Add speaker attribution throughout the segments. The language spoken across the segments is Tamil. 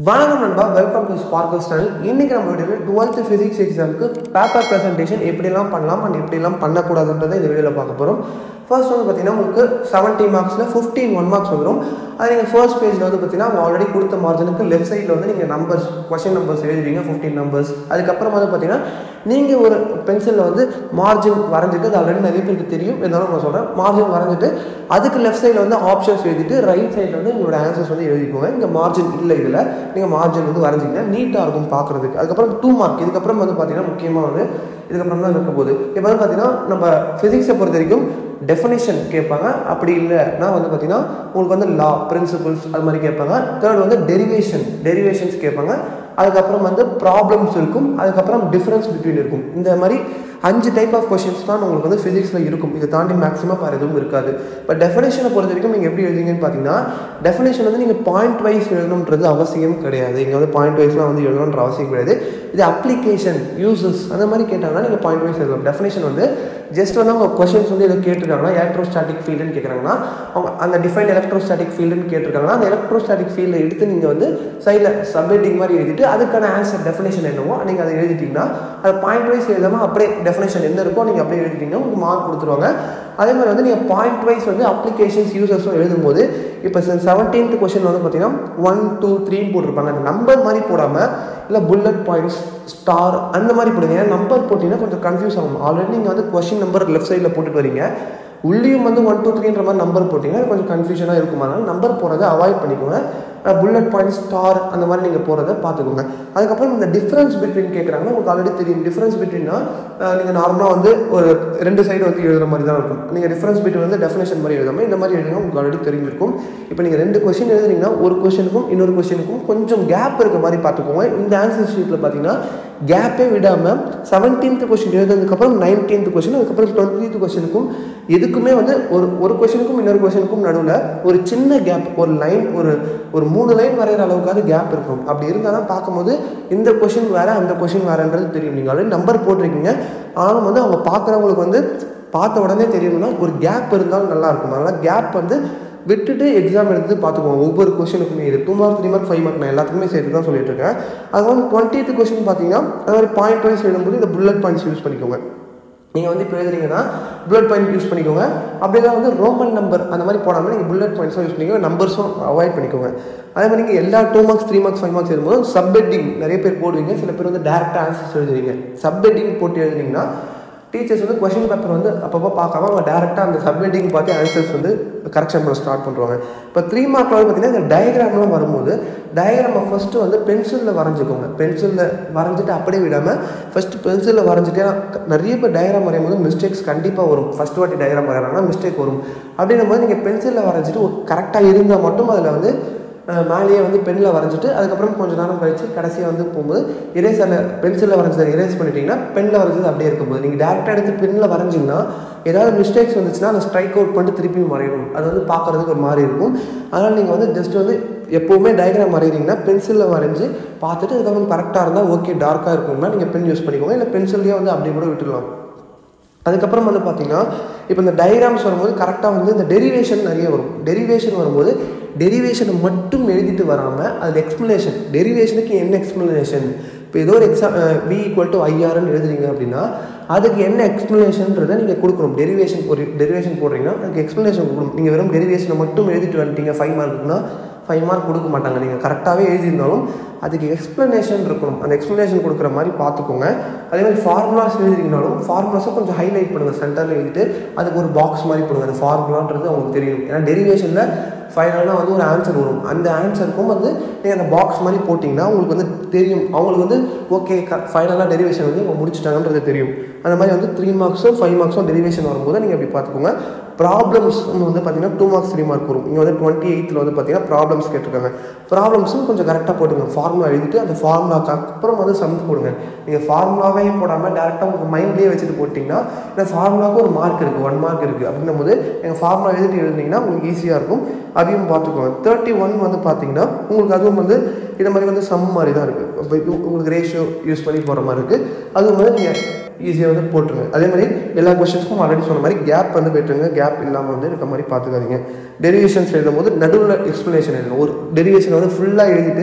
Speaker 1: வணக்கம் நண்பா, வெல்கம் டு ஸ்பார்க்கல் சேனல். இன்றைக்கி நம்ம வீடியோவில் 12th ஃபிசிக்ஸ் எக்ஸாமுக்கு பேப்பர் ப்ரெசன்டேஷன் எப்படிலாம் பண்ணலாம் அண்ட் எப்படிலாம் பண்ணக்கூடாதுன்றதை இந்த வீடியோவில் பார்க்க போகிறோம். ஃபர்ஸ்ட் வந்து பார்த்தீங்கன்னா உங்களுக்கு 70 மார்க்ஸில் 15 1 மார்க்ஸ் வந்துடும். அது நீங்கள் ஃபர்ஸ்ட் பேஜில் வந்து பார்த்தீங்கன்னா அவங்க ஆல்ரெடி கொடுத்த மார்ஜினுக்கு லெஃப்ட் சைடில் வந்து நீங்கள் நம்பர்ஸ், கொஸ்டின் நம்பர்ஸ் எழுதுவீங்க, 15 நம்பர்ஸ். அதுக்கப்புறம் வந்து பார்த்தீங்கன்னா நீங்கள் ஒரு பென்சிலில் வந்து மார்ஜின் வரைஞ்சிட்டு, அது ஆல்ரெடி நிறைய பேருக்கு தெரியும், இருந்தாலும் நான் சொல்கிறேன், மார்ஜின் வரைஞ்சிட்டு அதுக்கு லெஃப்ட் சைடில் வந்து ஆப்ஷன்ஸ் எழுதிட்டு ரைட் சைடில் வந்து உங்களோட ஆன்சர்ஸ் வந்து எழுதிக்கோங்க. இங்கே மார்ஜின் இல்லை, இதில் நீங்கள் மார்ஜின் வந்து வரைஞ்சிங்கன்னா நீட்டாக இருக்கும் பார்க்குறதுக்கு. அதுக்கப்புறம் 2 மார்க். இதுக்கப்புறம் வந்து பார்த்தீங்கன்னா முக்கியமாக வந்து இதுக்கப்புறம் தான் இருக்க போகுது. இப்போ வந்து பார்த்தீங்கன்னா நம்ம ஃபிசிக்ஸை பொறுத்த வரைக்கும் டெஃபினேஷன் கேட்பாங்க. அப்படி இல்லைனா வந்து பார்த்தீங்கன்னா உங்களுக்கு வந்து லா, பிரின்சிபிள்ஸ் அது மாதிரி கேட்பாங்க. தேர்ட் வந்து டெரிவேஷன்ஸ் கேட்பாங்க. அதுக்கப்புறம் வந்து ப்ராப்ளம்ஸ் இருக்கும். அதுக்கப்புறம் டிஃப்ரென்ஸ் பிட்வீன் இருக்கும். இந்த மாதிரி 5 டைப் ஆஃப் கொஷின்ஸ் தான் உங்களுக்கு வந்து ஃபிசிக்ஸில் இருக்கும். இதை தாண்டி மேக்ஸிமம் வேறு எதுவும் இருக்காது. இப்போ டெஃபினேஷனை பொறுத்த வரைக்கும் நீங்கள் எப்படி எழுதுங்கன்னு பார்த்தீங்கன்னா, டெஃபினேஷன் வந்து நீங்கள் பாயிண்ட் வைஸ் எழுதணுன்றது அவசியம் கிடையாது. இங்கே வந்து பாயிண்ட் வைஸ்லாம் வந்து எழுதணுன்ற அவசியம் கிடையாது. இது அப்ளிகேஷன், யூசஸ் அந்த மாதிரி கேட்டாங்கன்னா நீங்கள் பாயிண்ட் வைஸ் எழுதலாம். டெஃபினேஷன் வந்து ஜஸ்ட் வந்து அவங்க கொஷின்ஸ் வந்து எதை கேட்டிருக்காங்கன்னா, எலக்ட்ரோஸ்டாட்டிக் ஃபீல்டுன்னு கேட்குறாங்கன்னா அவங்க அந்த டிஃபைன் எலக்ட்ரோஸ்டாட்டிக் ஃபீல்டுன்னு கேட்டிருக்காங்கன்னா அந்த எலக்ட்ரோஸ்டாட்டிக் ஃபீல்டை எடுத்து நீங்கள் வந்து சைடில் சப்ஹெட்டிங் மாதிரி எழுதிட்டு அதுக்கான ஆன்சர் டெஃபினேஷன் என்னவோ நீங்கள் அதை எழுதிட்டிங்கன்னா, அது பாயிண்ட் வைஸ் எழுதாமல் அப்படியே டெஃபினேஷன் என்ன இருக்கோ நீங்கள் அப்படியே எழுதிட்டிங்கன்னா உங்களுக்கு மார்க் கொடுத்துருவாங்க. அதே மாதிரி வந்து நீங்கள் பாயிண்ட் வைஸ் வந்து அப்ளிகேஷன்ஸ், யூசர்ஸும் எழுதும்போது இப்போ 17th கொஸ்டின் வந்து பார்த்தீங்கன்னா 1 2 3 போட்டிருப்பாங்க. அந்த நம்பர் மாதிரி போடாமல் இல்லை புல்லட் பாயிண்ட்ஸ், ஸ்டார் அந்த மாதிரி போடுங்க. ஏன்னா நம்பர் போட்டிங்கன்னா கொஞ்சம் கன்ஃபியூஸ் ஆகும். ஆல்ரெடி நீங்கள் வந்து கொஸ்டின் நம்பர் லெஃப்ட் சைடில் போட்டுட்டு வரீங்க, உள்ளேயும் வந்து 1 2 3ன்ற மாதிரி நம்பர் போட்டிங்கன்னா கொஞ்சம் கன்ஃபியூஷனாக இருக்கும். அதனால் நம்பர் போடுறதை அவாய்ட் பண்ணிக்கோங்க. புல்லட் பாயிண்ட், ஸ்டார் அந்த மாதிரி நீங்கள் போகிறத பார்த்துக்கோங்க. அதுக்கப்புறம் இந்த டிஃப்ரென்ஸ் பிட்வீன் கேட்குறாங்கன்னா உங்களுக்கு ஆல்ரெடி தெரியும். டிஃப்ரென்ஸ் பிட்வீன்னா நீங்கள் நார்மலாக வந்து ஒரு 2 சைடு வந்து எழுதுகிற மாதிரி தான் இருக்கும். நீங்கள் டிஃப்ரென்ஸ் பிட்வீன் வந்து டெஃபினேஷன் மாதிரி எழுதாமல் இந்த மாதிரி எழுதுங்க, உங்களுக்கு ஆல்ரெடி தெரிஞ்சிருக்கும். இப்போ நீங்கள் 2 கொஸ்டின் எழுதுனீங்கன்னா ஒரு கொஸ்டினுக்கும் இன்னொரு கொஸ்டினுக்கும் கொஞ்சம் கேப் இருக்க மாதிரி பார்த்துக்கோங்க. இந்த ஆன்சர் ஷீட்டில் பார்த்தீங்கன்னா கேப்பே விடாமல் 17th கொஸ்டின் எழுதுனதுக்கப்புறம் 19th கொஸ்டின், அதுக்கப்புறம் 20th கொஸ்டினுக்கும் எதுக்குமே வந்து ஒரு கொஸ்டினுக்கும் இன்னொரு கொஸ்டினுக்கும் நடுவில் ஒரு சின்ன கேப், ஒரு லைன், ஒரு 3 லைன் வரைகிற அளவுக்காவது கேப் இருக்கும். அப்படி இருந்தால் தான் பார்க்கும்போது இந்த கொஷின் வேறு அந்த கொஷின் வேறுன்றது தெரியும். நீங்கள் ஆல்ரெடி நம்பர் போட்டிருக்கீங்க, ஆனாலும் வந்து அவங்க பார்க்குறவங்களுக்கு வந்து பார்த்த உடனே தெரியணும்னா ஒரு கேப் இருந்தாலும் நல்லாயிருக்கும். அதனால் கேப் வந்து விட்டுட்டு எக்ஸாம் எடுத்து பார்த்துக்குவோம். ஒவ்வொரு கொஷினுக்குமே இது 2 மார்க் 3 மார்க் 5 மார்க் நான் எல்லாத்துக்குமே சேர்த்து தான் சொல்லிட்டு இருக்கேன். அது வந்து 20th கொஸ்டின் பார்த்தீங்கன்னா அது மாதிரி பாயிண்ட் வைஸ் எழுதும்போது இந்த புல்லட் பாயிண்ட்ஸ் யூஸ் பண்ணிக்கோங்க. நீங்கள் வந்து இப்போ எழுதுறீங்கன்னா புல்லட் பாயிண்ட் யூஸ் பண்ணிக்கோங்க. அப்படிலாம் வந்து ரோமன் நம்பர் அந்த மாதிரி போடாமல் நீங்கள் புல்லட் பாயிண்ட்ஸும் யூஸ் பண்ணிக்கோங்க, நம்பர்ஸும் அவாய்ட் பண்ணிக்கோங்க. அதே மாதிரி நீங்கள் எல்லா 2 மார்க்ஸ் 3 மார்க்ஸ் 5 மார்க்ஸ் எழுதும்போது சப்ஹெட்டிங் நிறைய பேர் போடுவீங்க, சில பேர் வந்து டேரெக்டாக ஆன்சர்ஸ் எழுதுவீங்க. சப்ஹெட்டிங் போட்டு எழுதுனீங்கன்னா டீச்சர்ஸ் வந்து கொஷின் பேப்பர் வந்து அப்பப்போ பார்க்காம அவங்க டேரெக்டாக அந்த சப்ஹெட்டிங் பார்த்து ஆன்சர்ஸ் வந்து கரெக்ஷன் பண்ண ஸ்டார்ட் பண்ணுவாங்க. இப்போ 3 மார்க்கில் வந்து பார்த்தீங்கன்னா இந்த டயக்ராம்லாம் வரும்போது டயக்ராமை ஃபஸ்ட்டு வந்து பென்சிலில் வரைஞ்சிக்கோங்க. பென்சிலில் வரைஞ்சிட்டு அப்படியே விடாமல் ஃபஸ்ட்டு பென்சிலில் வரைஞ்சிட்டே நிறைய பேர் டயக்ராம் வரையும் போது மிஸ்டேக்ஸ் கண்டிப்பாக வரும். ஃபஸ்ட் வாட்டி டயக்ராம் வரைகிறாங்கன்னா மிஸ்டேக் வரும். அப்படின்னும் போது நீங்கள் பென்சிலில் வரைஞ்சிட்டு கரெக்டாக இருந்தால் மட்டும் அதில் வந்து மேலேயே வந்து பெண்ணில் வரைஞ்சிட்டு அதுக்கப்புறம் கொஞ்சம் நேரம் கழிச்சு கடைசியாக வந்து போகும்போது எரேசரில் பென்சிலில் வரைஞ்சதை எரேஸ் பண்ணிட்டீங்கன்னா பெண்ணில் வரைஞ்சது அப்படியே இருக்கும்போது நீங்கள் டேரெக்டாக எடுத்து பெண்ணில் வரைஞ்சிங்கன்னா ஏதாவது மிஸ்டேக்ஸ் வந்துச்சுன்னா அதை ஸ்ட்ரைக் அவுட் பண்ணிட்டு திருப்பியும் வரையணும். அது வந்து பார்க்குறதுக்கு ஒரு மாதிரி இருக்கும். அதனால் நீங்கள் வந்து ஜஸ்ட் வந்து எப்போவுமே டயக்ராம் வரைகிறீங்கன்னா பென்சிலில் வரைஞ்சி பார்த்துட்டு அதுக்கப்புறம் கரெக்டாக இருந்தால் ஓகே, டார்க்காக இருக்கும்னா நீங்கள் பென் யூஸ் பண்ணிக்கோங்க, இல்லை பென்சில்லையே வந்து அப்படியே கூட விட்டுடலாம். அதுக்கப்புறம் வந்து பார்த்தீங்கன்னா இப்போ இந்த டயக்ராம்ஸ் வரும்போது கரெக்டாக வந்து இந்த டெரிவேஷன் நிறைய வரும். டெரிவேஷன் வரும்போது டெரிவேஷனை மட்டும் எழுதிட்டு வராமல் அதில் எக்ஸ்ப்ளனேஷன், டெரிவேஷனுக்கு என்ன எக்ஸ்ப்ளனேஷன், இப்போ ஏதோ ஒரு V = IRன்னு எழுதுறீங்க அப்படின்னா அதுக்கு என்ன எக்ஸ்ப்ளனேஷன்றதை நீங்கள் கொடுக்கணும். டெரிவேஷன் போடுறீங்கன்னா அதுக்கு எக்ஸ்ப்ளனேஷன் கொடுக்கணும். நீங்கள் வெறும் டெரிவேஷனை மட்டும் எழுதிட்டு வந்துட்டீங்க 5 மார்க்குன்னா 5 மார்க் கொடுக்க மாட்டாங்க. நீங்கள் கரெக்டாகவே எழுதியிருந்தாலும் அதுக்கு எக்ஸ்ப்ளனேஷன் இருக்கணும். அந்த எக்ஸ்ப்ளனேஷன் கொடுக்குற மாதிரி பார்த்துக்கோங்க. அதே மாதிரி ஃபார்முலாஸ் எழுதிங்கனாலும் ஃபார்முலாஸை கொஞ்சம் ஹைலைட் பண்ணுங்கள். சென்டரில் எழுதிட்டு அதுக்கு ஒரு பாக்ஸ் மாதிரி போடுங்க. அந்த ஃபார்முலான்றது அவங்களுக்கு தெரியும். ஏன்னா டெரிவேஷனில் ஃபைனலாக வந்து ஒரு ஆன்சர் வரும். அந்த ஆன்சருக்கும் வந்து நீங்கள் அந்த பாக்ஸ் மாதிரி போட்டிங்கன்னா உங்களுக்கு வந்து தெரியும். அவங்களுக்கு வந்து ஓகே ஃபைனலாக டெரிவேஷன் வந்து அவங்க முடிச்சிட்டாங்கன்றது தெரியும். அந்த மாதிரி வந்து 3 மார்க்ஸும் 5 மார்க்ஸும் டெரிவேஷன் வரும்போது நீங்கள் அப்படி பார்த்துக்கோங்க. ப்ராப்ளம்ஸ் வந்து பார்த்தீங்கன்னா 2 மார்க்ஸ் 3 மார்க் வரும். இங்கே வந்து 28th வந்து பார்த்தீங்கன்னா ப்ராப்ளம்ஸ் கேட்டிருக்காங்க. ப்ராப்ளம்ஸும் கொஞ்சம் கரெக்டாக போட்டுங்க. ஃபார்முலா எழுதிட்டு அந்த ஃபார்முலாக்கு அப்புறம் வந்து சம் போடுங்க. நீங்கள் ஃபார்முலாவே போடாமல் டேரெக்டாக உங்கள் மைண்ட்லேயே வச்சுட்டு போட்டிங்கன்னா இந்த ஃபார்முலாவுக்கு ஒரு மார்க் இருக்குது, 1 மார்க் இருக்குது. அப்படின்னும் போது எங்கள் ஃபார்முலா எழுதிட்டு எழுதினீங்கன்னா உங்களுக்கு ஈஸியாக இருக்கும். அதையும் பார்த்துக்கோங்க. 31 வந்து பார்த்தீங்கன்னா உங்களுக்கு அதுவும் வந்து இந்த மாதிரி வந்து சம் மாதிரி தான் இருக்குது. இப்போ உங்களுக்கு ரேஷியோ யூஸ் பண்ணி போகிற மாதிரி இருக்குது. அதுவும் வந்து நீங்கள் ஈஸியாக வந்து போட்டுருங்க. அதே மாதிரி எல்லா கொஸ்டின்ஸ்க்கும் ஆல்ரெடி சொன்ன மாதிரி கேப் வந்து போய்ட்டுருங்க. கேப் இல்லாமல் வந்து இருக்க மாதிரி பார்த்துக்காதீங்க. டெரிவேஷன்ஸ் எழுதும் போது நடுவில் எக்ஸ்ப்ளனேஷன் எழுதணும். ஒரு டெரிவேஷனை வந்து ஃபுல்லாக எழுதிட்டு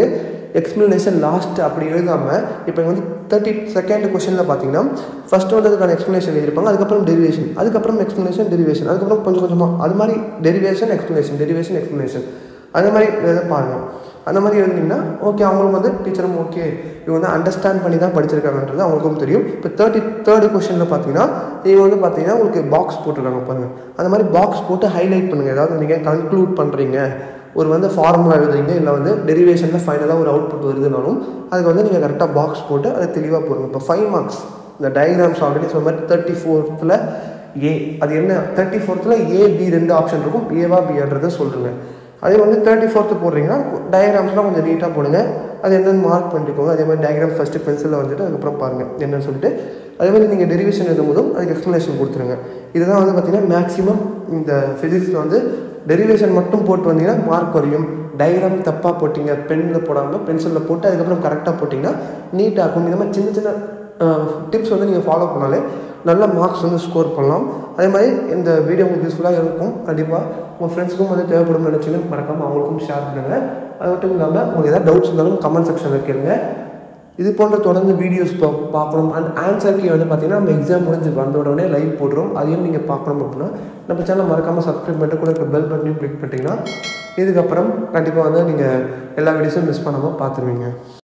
Speaker 1: எக்ஸ்ப்ளனேஷன் லாஸ்ட் அப்படி எழுதாமல் இப்போ வந்து 32nd கொஷனில் பார்த்தீங்கன்னா ஃபஸ்ட்டு வந்து அதுக்கான எக்ஸ்ப்ளனேஷன் எழுதியிருப்பாங்க, அதுக்கப்புறம் டெரிவேஷன், அதுக்கப்புறம் எக்ஸ்ப்ளனேஷன் டெரிவேஷன், அதுக்கப்புறம் கொஞ்சம் கொஞ்சமாக அது மாதிரி டெரிவேஷன் எக்ஸ்ப்ளனேஷன் அந்த மாதிரி எழுத பாருங்கள். அந்த மாதிரி எழுதிங்கன்னா ஓகே, அவங்களும் வந்து டீச்சரும் ஓகே இவங்க வந்து அண்டர்ஸ்டாண்ட் பண்ணி தான் படிச்சிருக்காங்கன்றது அவங்களுக்கும் தெரியும். இப்போ 33rd கொஷனில் பார்த்தீங்கன்னா இவங்க வந்து பார்த்தீங்கன்னா உங்களுக்கு பாக்ஸ் போட்டிருக்காங்க பாருங்கள். அந்த மாதிரி பாக்ஸ் போட்டு ஹைலைட் பண்ணுங்கள். ஏதாவது நீங்கள் கன்க்ளூட் பண்ணுறீங்க, ஒரு வந்து ஃபார்முலா எழுதுறீங்க, இல்லை வந்து டெரிவேஷனில் ஃபைனலாக ஒரு அவுட்புட் வருதுனாலும் அதுக்கு வந்து நீங்கள் கரெக்டாக பாக்ஸ் போட்டு அதை தெளிவாக போடுங்க. இப்போ 5 மார்க்ஸ் இந்த டயக்ராம்ஸ் ஆல்ரெடி சொன்ன மாதிரி 34th ஏ, அது என்ன 34th ஏ பி 2 ஆப்ஷன் இருக்கும், ஏவா பின்றதை சொல்லுங்கள். அதே வந்து 34th போடுறீங்கன்னா டயக்ராம்ஸ்லாம் கொஞ்சம் நீட்டாக போடுங்க, அது என்னென்னு மார்க் பண்ணிக்கோங்க. அதே மாதிரி டயக்ராம் ஃபஸ்ட்டு பென்சிலில் வந்துட்டு அதுக்கப்புறம் பாருங்கள் என்னென்னு சொல்லிட்டு அதே மாதிரி நீங்கள் டெரிவேஷன் எழுதும்போதும் அதுக்கு எக்ஸ்ப்ளனேஷன் கொடுத்துருங்க. இதுதான் வந்து பார்த்திங்கன்னா மேக்ஸிமம் இந்த ஃபிசிக்ஸில் வந்து டெரிவேஷன் மட்டும் போட்டு வந்தீங்கன்னா மார்க் குறையும். டயக்ராம் தப்பாக போட்டிங்க, பென்னில் போடாமல் பென்சிலில் போட்டு அதுக்கப்புறம் கரெக்டாக போட்டிங்கன்னா நீட்டாக இருக்கும். இந்த மாதிரி சின்ன சின்ன டிப்ஸ் வந்து நீங்கள் ஃபாலோ பண்ணாலே நல்ல மார்க்ஸ் வந்து ஸ்கோர் பண்ணலாம். அதே மாதிரி இந்த வீடியோ உங்களுக்கு யூஸ்ஃபுல்லாக இருக்கும். கண்டிப்பாக உங்கள் ஃப்ரெண்ட்ஸுக்கும் வந்து தேவைப்படும் நினச்சிங்கன்னா மறக்காமல் அவங்களுக்கும் ஷேர் பண்ணுங்கள். அது மட்டும் இல்லாமல் உங்களுக்கு எதாவது டவுட்ஸ் இருந்தாலும் கமெண்ட் செக்ஷனில் கேளுங்க. இது போன்ற தொடர்ந்து வீடியோஸ் பார்க்கணும். அண்ட் ஆன்சர் கீ வந்து பார்த்திங்கன்னா நம்ம எக்ஸாம் முடிஞ்சு வந்த உடனே லைவ் போடுறோம். அதையும் நீங்கள் பார்க்கணும் அப்படின்னா நம்ம சேனல் மறக்காமல் சப்ஸ்கிரைப் பண்ணிட்டு கூட இருக்க பெல் பட்டனையும் கிளிக் பண்ணிட்டீங்கன்னா இதுக்கப்புறம் கண்டிப்பாக வந்து நீங்கள் எல்லா வீடியோஸும் மிஸ் பண்ணாமல் பார்த்துருவீங்க.